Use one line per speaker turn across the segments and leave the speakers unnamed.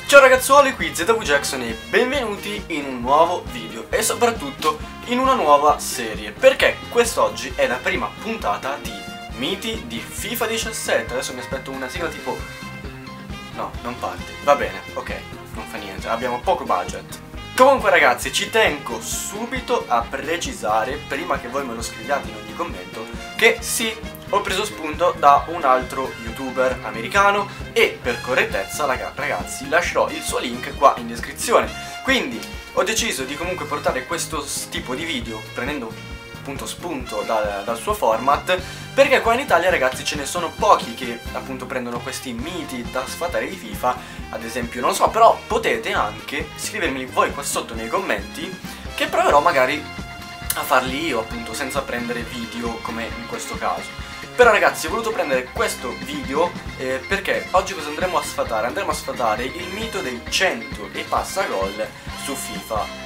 Ciao ragazzuoli, qui ZW Jackson e benvenuti in un nuovo video e soprattutto in una nuova serie, perché quest'oggi è la prima puntata di miti di FIFA 17. Adesso mi aspetto una sigla tipo... no, non parte, va bene, ok, non fa niente, abbiamo poco budget. Comunque ragazzi, ci tengo subito a precisare, prima che voi me lo scriviate in ogni commento, che sì, ho preso spunto da un altro youtuber americano e per correttezza ragazzi lascerò il suo link qua in descrizione. Quindi ho deciso di comunque portare questo tipo di video prendendo appunto spunto dal suo format, perché qua in Italia ragazzi ce ne sono pochi che appunto prendono questi miti da sfatare di FIFA, ad esempio, non so, però potete anche scrivermi voi qua sotto nei commenti che proverò magari a farli io appunto senza prendere video come in questo caso. Però ragazzi ho voluto prendere questo video perché oggi cosa andremo a sfatare? Andremo a sfatare il mito dei 100 e passa gol su FIFA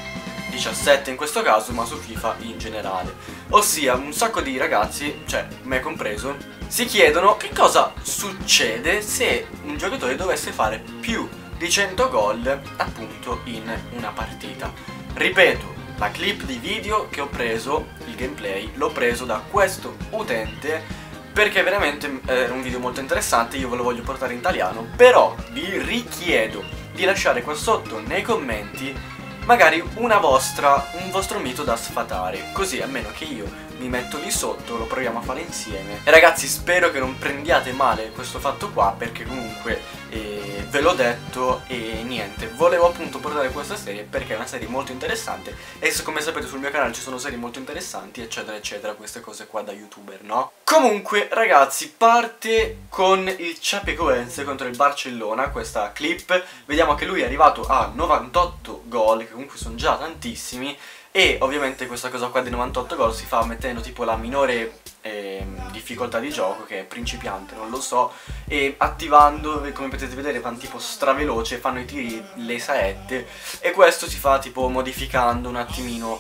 17 in questo caso, ma su FIFA in generale. Ossia un sacco di ragazzi, cioè me compreso, si chiedono che cosa succede se un giocatore dovesse fare più di 100 gol appunto in una partita. Ripeto, la clip di video che ho preso, il gameplay, l'ho preso da questo utente perché veramente è un video molto interessante, io ve lo voglio portare in italiano, però vi richiedo di lasciare qua sotto nei commenti magari un vostro mito da sfatare, così almeno che io mi metto lì sotto, lo proviamo a fare insieme. E ragazzi spero che non prendiate male questo fatto qua, perché comunque ve l'ho detto e niente, volevo appunto portare questa serie perché è una serie molto interessante e come sapete sul mio canale ci sono serie molto interessanti eccetera eccetera, queste cose qua da youtuber, no? Comunque ragazzi, parte con il Chapecoense contro il Barcellona, questa clip, vediamo che lui è arrivato a 98 gol, che comunque sono già tantissimi, e ovviamente questa cosa qua di 98 gol si fa mettendo tipo la minore difficoltà di gioco, che è principiante, non lo so, e attivando, come potete vedere, fanno tipo straveloce, fanno i tiri, le saette, e questo si fa tipo modificando un attimino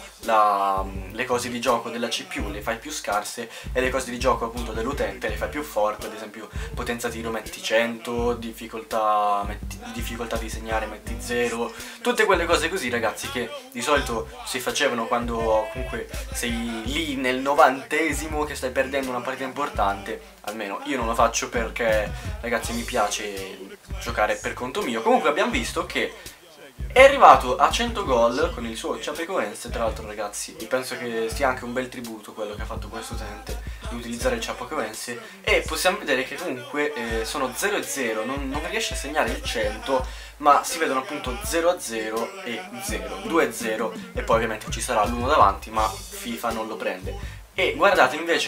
le cose di gioco della CPU, le fai più scarse, e le cose di gioco appunto dell'utente le fai più forti. Ad esempio potenza tiro metti 100, difficoltà di segnare metti 0, tutte quelle cose così ragazzi che di solito si facevano quando comunque sei lì nel 90esimo che stai perdendo una partita importante. Almeno io non lo faccio perché ragazzi mi piace giocare per conto mio. Comunque abbiamo visto che è arrivato a 100 gol con il suo Chapecoense. Tra l'altro ragazzi, penso che sia anche un bel tributo quello che ha fatto questo utente di utilizzare il Chapecoense, e possiamo vedere che comunque sono 0-0, non riesce a segnare il 100, ma si vedono appunto 0-0 e 0, 2-0, e poi ovviamente ci sarà l'1 davanti, ma FIFA non lo prende. E guardate invece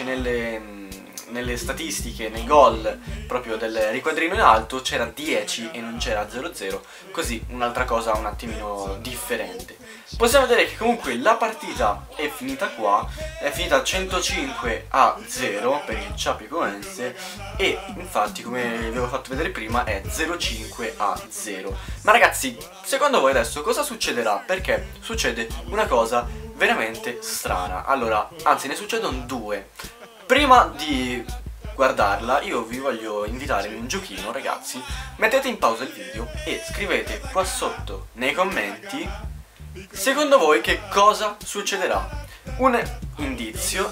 nelle statistiche, nei gol proprio del riquadrino in alto c'era 10 e non c'era 0-0, così un'altra cosa un attimino differente. Possiamo vedere che comunque la partita è finita qua, è finita 105-0 per il Chapecoense, e infatti come vi avevo fatto vedere prima è 0-5-0. Ma ragazzi, secondo voi adesso cosa succederà? Perché succede una cosa veramente strana. Allora, anzi ne succedono due. Prima di guardarla io vi voglio invitare in un giochino ragazzi. Mettete in pausa il video e scrivete qua sotto nei commenti secondo voi che cosa succederà. Un indizio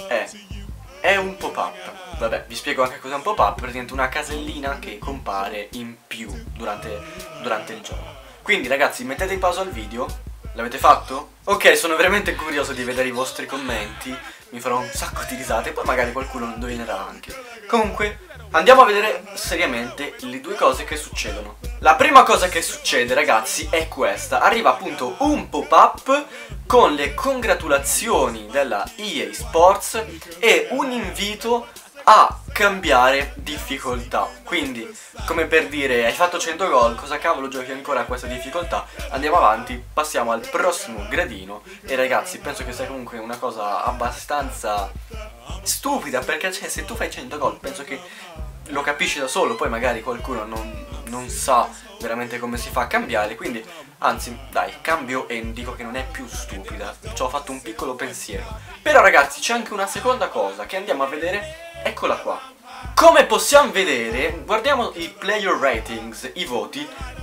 è un pop-up. Vabbè, vi spiego anche cos'è un pop-up. Praticamente una casellina che compare in più durante il gioco. Quindi ragazzi mettete in pausa il video. L'avete fatto? Ok, sono veramente curioso di vedere i vostri commenti. Mi farò un sacco di risate, poi magari qualcuno lo indovinerà anche. Comunque, andiamo a vedere seriamente le due cose che succedono. La prima cosa che succede, ragazzi, è questa. Arriva appunto un pop-up con le congratulazioni della EA Sports e un invito a cambiare difficoltà. Quindi, come per dire, hai fatto 100 gol, cosa cavolo giochi ancora a questa difficoltà? Andiamo avanti, passiamo al prossimo gradino. E ragazzi, penso che sia comunque una cosa abbastanza stupida, perché cioè, se tu fai 100 gol penso che lo capisci da solo, poi magari qualcuno non sa veramente come si fa a cambiare, quindi anzi dai, cambio e dico che non è più stupida, ci ho fatto un piccolo pensiero. Però ragazzi c'è anche una seconda cosa che andiamo a vedere, eccola qua. Come possiamo vedere, guardiamo i player ratings, i voti,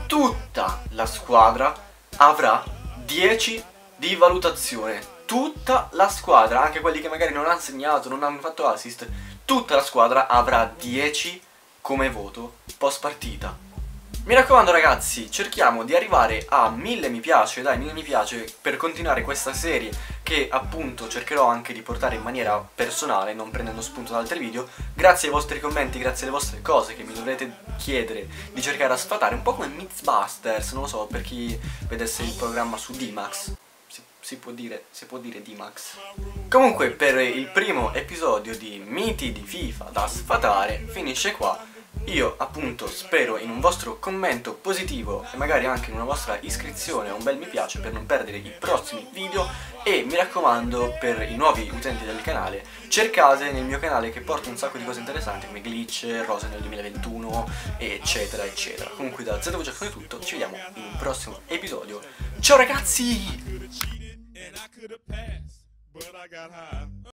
tutta la squadra avrà 10 di valutazione. Tutta la squadra, anche quelli che magari non hanno segnato, non hanno fatto assist, tutta la squadra avrà 10 come voto post partita. Mi raccomando ragazzi, cerchiamo di arrivare a 1000 mi piace, dai, 1000 mi piace, per continuare questa serie che appunto cercherò anche di portare in maniera personale, non prendendo spunto da altri video, grazie ai vostri commenti, grazie alle vostre cose che mi dovrete chiedere di cercare a sfatare, un po' come Mythbusters, non lo so, per chi vedesse il programma su D-Max. Si può dire D-Max. Comunque per il primo episodio di Miti di FIFA da sfatare finisce qua. Io appunto spero in un vostro commento positivo e magari anche in una vostra iscrizione o un bel mi piace per non perdere i prossimi video, e mi raccomando, per i nuovi utenti del canale, cercate nel mio canale che porto un sacco di cose interessanti come glitch, rose nel 2021 eccetera eccetera. Comunque da ZW Jackson è tutto, ci vediamo in un prossimo episodio. Ciao ragazzi!